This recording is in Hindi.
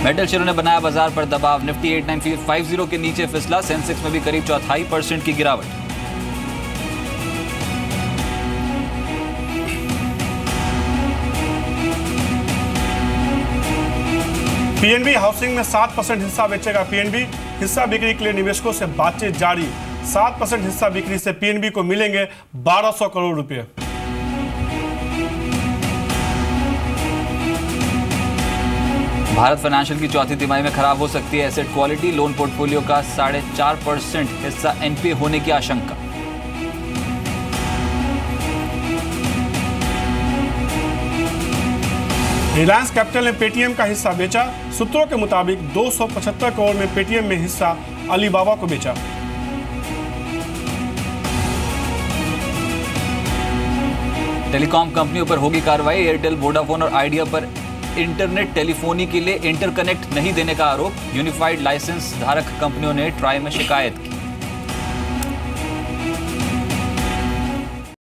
मेटल शेयरों ने बनाया बाजार पर दबाव। निफ्टी 8950 के नीचे फिसला। सेंसेक्स में भी करीब 0.25% की गिरावट। पीएनबी हाउसिंग में 7% हिस्सा बेचेगा। पीएनबी हिस्सा बिक्री के लिए निवेशकों से बातचीत जारी। 7% हिस्सा बिक्री से पीएनबी को मिलेंगे 1200 करोड़ रुपए। भारत फाइनेंशियल की चौथी तिमाही में खराब हो सकती है एसेट क्वालिटी। लोन पोर्टफोलियो का 4.5% हिस्सा एनपीए होने की आशंका। रिलायंस कैपिटल ने पेटीएम का हिस्सा बेचा। सूत्रों के मुताबिक 275 करोड़ में पेटीएम में हिस्सा अलीबाबा को बेचा। टेलीकॉम कंपनियों पर होगी कार्रवाई। एयरटेल, वोडाफोन और आइडिया पर इंटरनेट टेलीफोनी के लिए इंटरकनेक्ट नहीं देने का आरोप। यूनिफाइड लाइसेंस धारक कंपनियों ने ट्राई में शिकायत की।